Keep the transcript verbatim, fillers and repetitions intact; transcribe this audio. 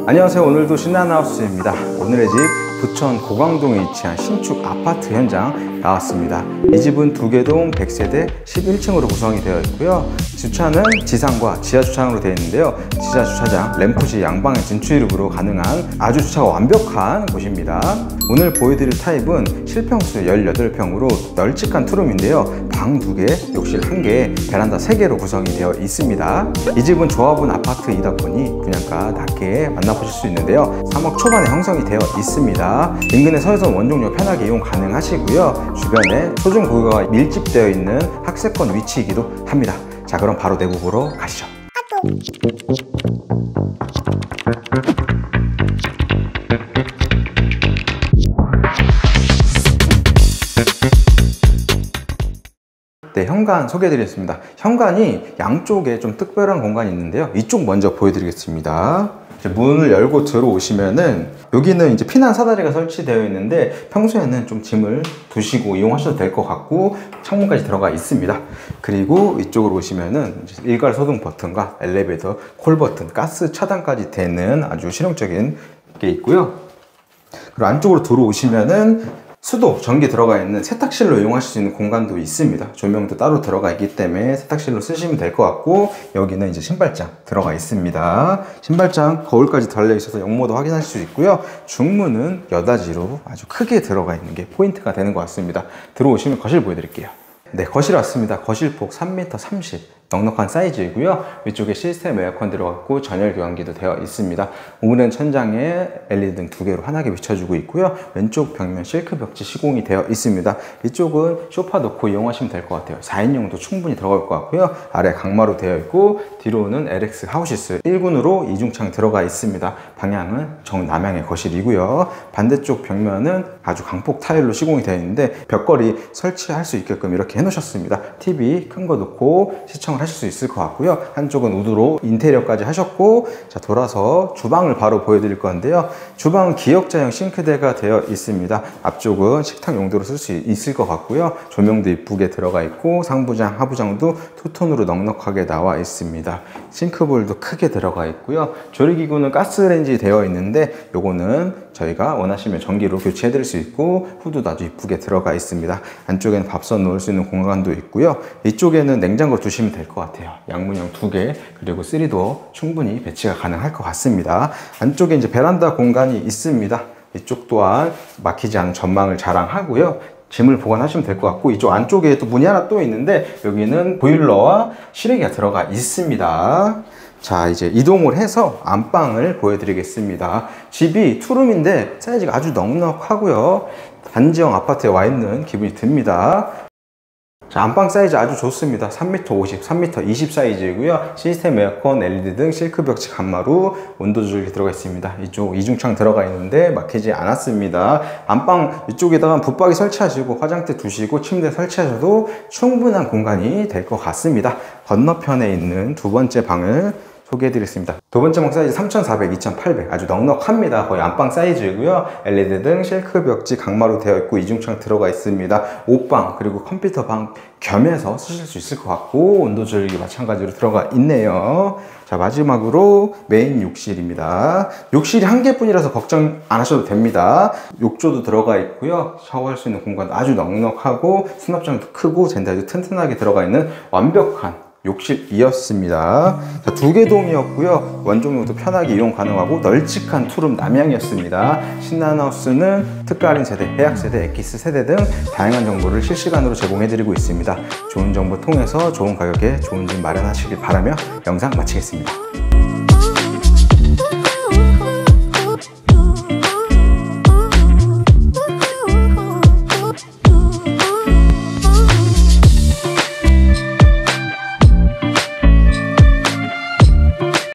안녕하세요. 오늘도 신나나우스입니다. 오늘의 집 부천 고강동에 위치한 신축 아파트 현장 나왔습니다. 이 집은 두개동 백 세대 십일 층으로 구성이 되어 있고요. 주차는 지상과 지하 주차장으로 되어 있는데요. 지하 주차장 램프시 양방의 진출입으로 가능한 아주 주차가 완벽한 곳입니다. 오늘 보여드릴 타입은 실평수 열여덟 평으로 널찍한 투룸인데요. 방 두 개, 욕실 한 개, 베란다 세 개로 구성이 되어 있습니다. 이 집은 조합은 아파트이다 보니 분양가 낮게 만나보실 수 있는데요. 삼억 초반에 형성이 되어 있습니다. 인근의 서해선 원종역 편하게 이용 가능하시고요. 주변에 초중 고가가 밀집되어 있는 학세권 위치이기도 합니다. 자, 그럼 바로 내부 보러 가시죠. 네, 현관 소개해드리겠습니다. 현관이 양쪽에 좀 특별한 공간이 있는데요. 이쪽 먼저 보여드리겠습니다. 이제 문을 열고 들어오시면은 여기는 이제 피난 사다리가 설치되어 있는데 평소에는 좀 짐을 두시고 이용하셔도 될 것 같고 창문까지 들어가 있습니다. 그리고 이쪽으로 오시면은 일괄 소등 버튼과 엘리베이터 콜 버튼, 가스 차단까지 되는 아주 실용적인 게 있고요. 그리고 안쪽으로 들어오시면은 수도, 전기 들어가 있는 세탁실로 이용하실 수 있는 공간도 있습니다. 조명도 따로 들어가 있기 때문에 세탁실로 쓰시면 될 것 같고, 여기는 이제 신발장 들어가 있습니다. 신발장 거울까지 달려 있어서 영모도 확인할 수 있고요. 중문은 여닫이로 아주 크게 들어가 있는 게 포인트가 되는 것 같습니다. 들어오시면 거실 보여드릴게요. 네, 거실 왔습니다. 거실폭 삼 미터 삼십, 넉넉한 사이즈이고요. 위쪽에 시스템 에어컨 들어갔고 전열 교환기도 되어 있습니다. 오므된 천장에 엘이디 등 두 개로 환하게 비춰주고 있고요. 왼쪽 벽면 실크 벽지 시공이 되어 있습니다. 이쪽은 소파 놓고 이용하시면 될 것 같아요. 사 인용도 충분히 들어갈 것 같고요. 아래 강마루 되어 있고 뒤로는 엘엑스 하우시스 일 군으로 이중창 들어가 있습니다. 방향은 정남향의 거실이고요. 반대쪽 벽면은 아주 강폭 타일로 시공이 되어 있는데 벽걸이 설치할 수 있게끔 이렇게 해놓으셨습니다. 티비 큰 거 놓고 시청을 하실 수 있을 것 같고요. 한쪽은 우드로 인테리어까지 하셨고, 자, 돌아서 주방을 바로 보여드릴 건데요. 주방은 기역자형 싱크대가 되어 있습니다. 앞쪽은 식탁 용도로 쓸 수 있을 것 같고요. 조명도 이쁘게 들어가 있고 상부장, 하부장도 투톤으로 넉넉하게 나와 있습니다. 싱크볼도 크게 들어가 있고요. 조리기구는 가스레인지 되어 있는데 요거는 저희가 원하시면 전기로 교체해 드릴 수 있고, 후드도 아주 이쁘게 들어가 있습니다. 안쪽에는 밥솥 놓을 수 있는 공간도 있고요. 이쪽에는 냉장고 두시면 될 것 같아요. 양문형 두 개, 그리고 쓰리도어 충분히 배치가 가능할 것 같습니다. 안쪽에 이제 베란다 공간이 있습니다. 이쪽 또한 막히지 않은 전망을 자랑하고요. 짐을 보관하시면 될 것 같고, 이쪽 안쪽에 또 문이 하나 또 있는데 여기는 보일러와 실외기가 들어가 있습니다. 자, 이제 이동을 해서 안방을 보여드리겠습니다. 집이 투룸인데 사이즈가 아주 넉넉하고요. 단지형 아파트에 와 있는 기분이 듭니다. 자, 안방 사이즈 아주 좋습니다. 삼 미터 오십, 삼 미터 이십 사이즈이고요. 시스템 에어컨, 엘이디 등 실크 벽지 간마루, 온도 조절기 들어가 있습니다. 이쪽 이중창 들어가 있는데 막히지 않았습니다. 안방 이쪽에다가 붙박이 설치하시고 화장대 두시고 침대 설치하셔도 충분한 공간이 될 것 같습니다. 건너편에 있는 두 번째 방을 소개해드리겠습니다. 두 번째 방 사이즈 삼천사백, 이천팔백, 아주 넉넉합니다. 거의 안방 사이즈이고요. 엘이디 등 실크 벽지 강마루 되어 있고 이중창 들어가 있습니다. 옷방 그리고 컴퓨터 방 겸해서 쓰실 수 있을 것 같고, 온도 조절기 마찬가지로 들어가 있네요. 자, 마지막으로 메인 욕실입니다. 욕실이 한 개뿐이라서 걱정 안 하셔도 됩니다. 욕조도 들어가 있고요. 샤워할 수 있는 공간도 아주 넉넉하고 수납장도 크고 젠다이도 튼튼하게 들어가 있는 완벽한 욕실이었습니다. 자, 두 개 동이었고요. 원종용도 편하게 이용 가능하고 널찍한 투룸 남향이었습니다. 신나나우스는 특가 할인 세대, 해약 세대, 엑기스 세대 등 다양한 정보를 실시간으로 제공해드리고 있습니다. 좋은 정보 통해서 좋은 가격에 좋은 집 마련하시길 바라며 영상 마치겠습니다.